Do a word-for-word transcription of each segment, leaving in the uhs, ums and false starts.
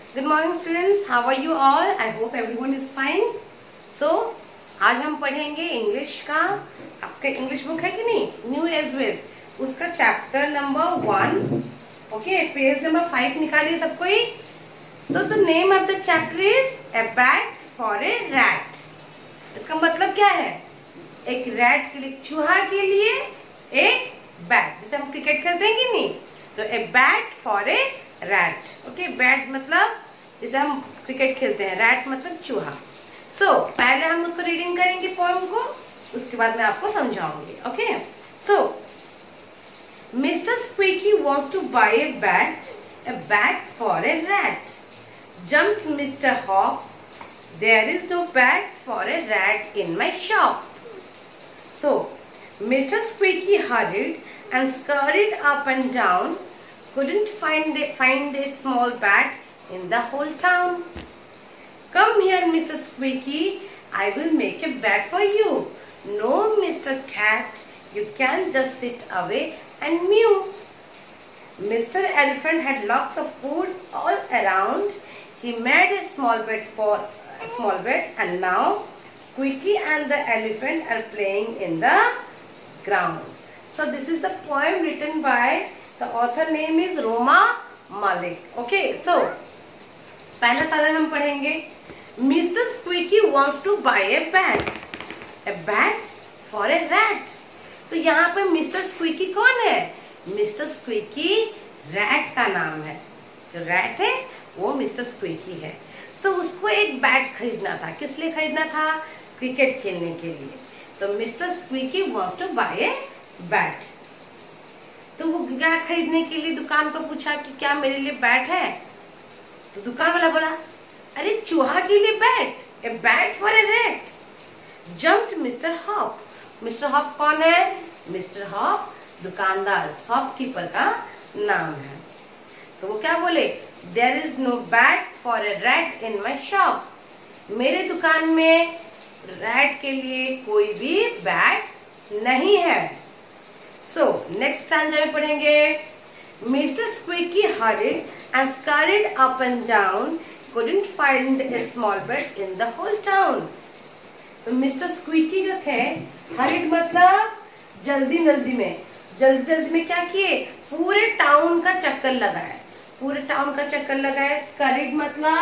Good morning students, how are you all? I hope everyone is fine. So आज हम पढ़ेंगे English का, आपका इंग्लिश बुक है कि नहीं, न्यू एज वेज, उसका chapter number one, okay, page number five निकालिए सबको ही। तो the name of the chapter is a bat for a rat. इसका मतलब क्या है? एक रैट के लिए, चूहा के लिए एक बैट, जैसे हम क्रिकेट खेलते हैं कि नहीं, तो a bat for a rat. Okay, bat मतलब जैसे हम क्रिकेट खेलते हैं, रैट मतलब चूहा। सो so, पहले हम उसको रीडिंग करेंगे पोएम को, उसके बाद मैं आपको समझाऊंगी। Okay, so mister Squeaky wants to buy a bat, a bat for a rat. Jumped mister Hawk, there is no bat for a rat in my shop. So Mister Squeaky hurried and scurried up and down, couldn't find a, find a small bat in the whole town. Come here, Mister Squeaky, I will make a bat for you. No, Mister Cat, you can't just sit away and mew. Mister Elephant had lots of food all around. He made a small bed for a small bed, and now Squeaky and the elephant are playing in the ground. So this is the poem written by, the author name is Roma Malik. Okay, so पहला सालन हम पढ़ेंगे। Mister Squeaky wants to buy a bat, a bat for a rat. तो यहाँ पे mister squeaky कौन है? Mister squeaky rat का नाम है। जो रैट है वो मिस्टर स्क्वीकी है। तो उसको एक बैट खरीदना था। किस लिए खरीदना था? क्रिकेट खेलने के लिए। तो mister Squeaky wants to buy a bat. तो वो क्या खरीदने के लिए दुकान पर पूछा कि क्या मेरे लिए बैट है? तो दुकान वाला बोला, अरे चूहा के लिए bat, a bat for a rat. Jumped mister Hawk. Mister Hawk कौन है? मिस्टर हॉक दुकानदार, शॉपकीपर का नाम है। तो वो क्या बोले? There is no bat for a rat in my shop. मेरे दुकान में रैट के लिए कोई भी बैट नहीं है। सो नेक्स्ट स्टैंजा में पढ़ेंगे। Mister Squeaky hurried and scurried up and down, couldn't find a small bed in the whole town. तो मिस्टर स्क्वीकी जो थे, हरिड मतलब जल्दी जल्दी में, जल्दी जल्दी में क्या किए? पूरे टाउन का चक्कर लगाए, पूरे टाउन का चक्कर लगाए। स्करिड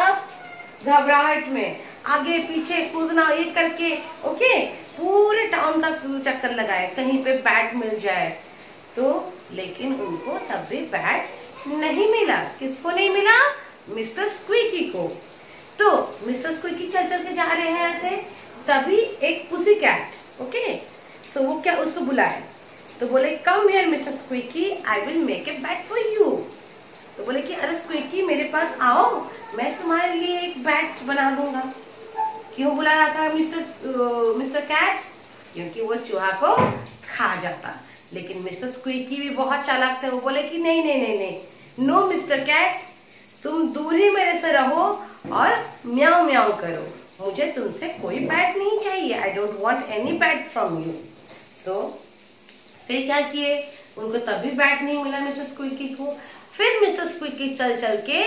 मतलब घबराहट में, आगे पीछे कूदना, ये करके, ओके, पूरे टाउन का चक्कर लगाए, कहीं पे बैट मिल जाए तो। लेकिन उनको तब भी बैट नहीं मिला। किसको नहीं मिला? मिस्टर स्क्वीकी को। तो मिस्टर स्क्वीकी चल चल के जा रहे थे, तभी एक पुसी कैट, ओके, सो वो क्या उसको बुलाए, तो बोले, come here mister Squeaky, I will make a bat for you. तो बोले कि अरे स्क्वीकी मेरे पास आओ, मैं तुम्हारे लिए एक बैट बना दूंगा। क्यों बुला रहा था मिस्टर मिस्टर कैट? क्योंकि वो चूहा को खा जाता। लेकिन मिस्टर स्क्वीकी भी बहुत चालाक थे। वो बोले कि नहीं नहीं नहीं नहीं, नो मिस्टर कैट, तुम दूर ही मेरे से रहो और म्याऊ म्याऊ करो, मुझे तुमसे कोई बैट नहीं चाहिए। I don't want any bat from you. So फिर क्या किए? उनको तभी बैट नहीं मिला मिस्टर स्क्वीकी को। फिर मिस्टर स्क्वीकी चल चल के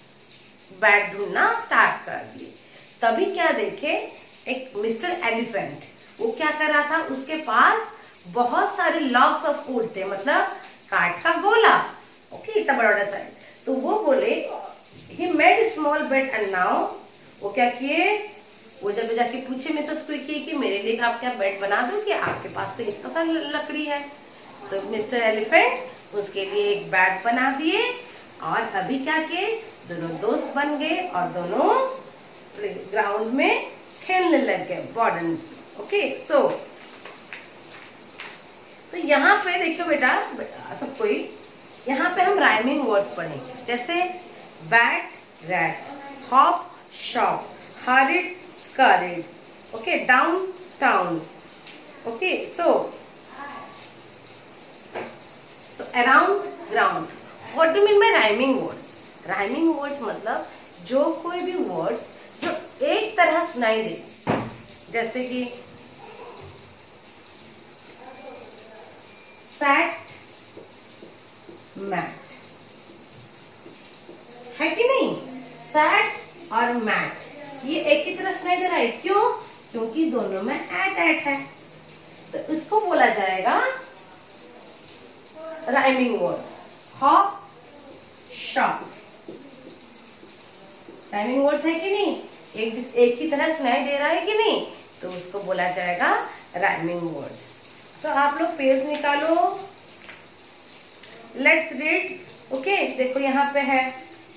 बैट ढूंढना स्टार्ट कर दिए। तभी क्या देखे? एक मिस्टर एलिफेंट, वो क्या कर रहा था? उसके पास बहुत सारे लॉग्स ऑफ वुड थे, मतलब काठ का गोला, ओके, इतना बड़ा बड़ा साइज। तो वो बोले, he made small bed and now, वो क्या किए? वो जब जाके पूछे मिस्टर स्क्वीकी कि मेरे लिए आप क्या बेड बना दोगे, आपके पास तो इतना सा लकड़ी है। तो मिस्टर एलिफेंट उसके लिए एक बैट बना दिए, और अभी क्या किए? दोनों दोस्त बन गए और दोनों ग्राउंड में खेलने लग गए बॉर्डन। ओके, सो तो यहाँ पे देखियो बेटा, सब कोई, यहाँ पे हम राइमिंग वर्ड्स पढ़ेंगे, जैसे bat rat, hop shop, hurried scurried, okay, down town, okay. So तो around ground. What do mean by rhyming words? Rhyming words मतलब जो कोई भी वर्ड्स जो एक तरह सुनाई दे, जैसे कि सैट मैट, है कि नहीं? सैट और मैट ये एक ही तरह सुनाई दे रहा है। क्यों? क्योंकि दोनों में एट एट है। तो इसको बोला जाएगा rhyming words. Hop, shop rhyming words है कि नहीं? एक एक ही तरह सुनाई दे रहा है कि नहीं? तो उसको बोला जाएगा राइमिंग वर्ड्स। तो आप लोग पेज निकालो, लेट्स रीड। ओके, देखो यहाँ पे है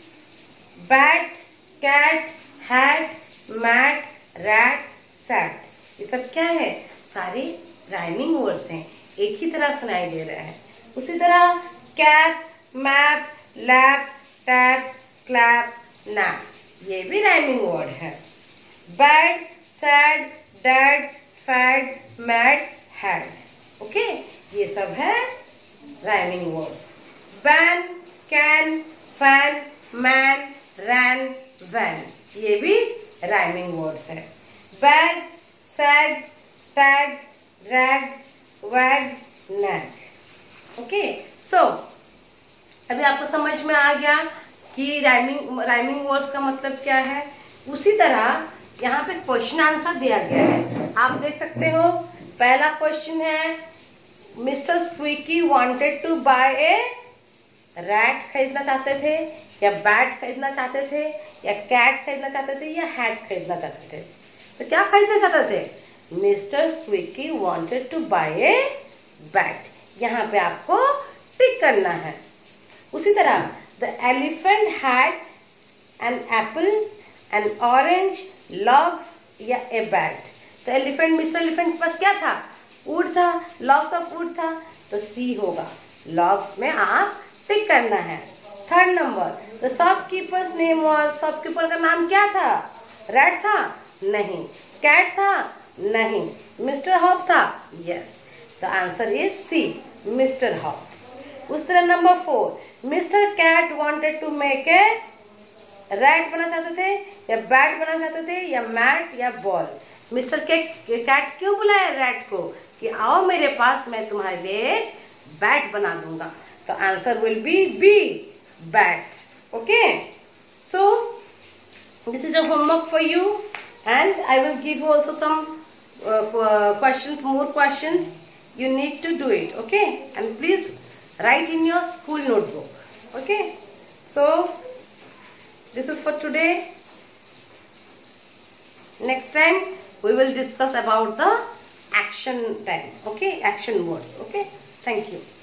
bat, cat, hat, mat, rat, sat. ये सब क्या है? सारे राइमिंग वर्ड्स हैं, एक ही तरह सुनाई दे रहे हैं। उसी तरह cap, map, lap, tap, clap, nap ये भी राइमिंग वर्ड है। Bad, sad, dad, fad, mad, had. Okay, ये सब है rhyming words. Ban, can, fan, man, ran, van ये भी राइमिंग वर्ड्स है। Bag, sag, tag, rag, wag, nag. Okay, so अभी आपको समझ में आ गया कि राइमिंग राइमिंग वर्ड्स का मतलब क्या है। उसी तरह यहाँ पे क्वेश्चन आंसर दिया गया है, आप देख सकते हो। पहला क्वेश्चन है mister Squeaky wanted to buy a rat, खरीदना चाहते थे या बैट खरीदना चाहते थे या कैट खरीदना चाहते थे या हैट खरीदना चाहते थे। तो क्या खरीदना चाहते थे? Mister Squeaky wanted to buy a bat. यहाँ पे आपको टिक करना है। उसी तरह the elephant had an apple, an orange, logs या ए बैट। तो एलिफेंट, मिस्टर एलिफेंट के पास क्या था? ऊंट था, लॉग्स ऑफ ऊंट था, तो सी होगा। लॉग्स में आप टिक करना है। Third number, the shopkeeper's name was, shopkeeper का नाम क्या था? रैट था? नहीं। कैट था? नहीं। मिस्टर हॉप था? Yes. The answer is C, mister Hop. उस तरह number four, mister Cat wanted to make a rat बना चाहते थे या बैट बना चाहते थे या मैट या बॉल। मिस्टर कैट क्यों बुलाया रैट को कि आओ मेरे पास, मैं तुम्हारे लिए बैट बना दूंगा। तो answer will be B, bat. Okay, so this is a homework for you and I will give you also some questions, more questions. You need to do it, okay? And please write in your school notebook, okay? So this is for today. Next time we will discuss about the action time, okay? Action words, okay? Thank you.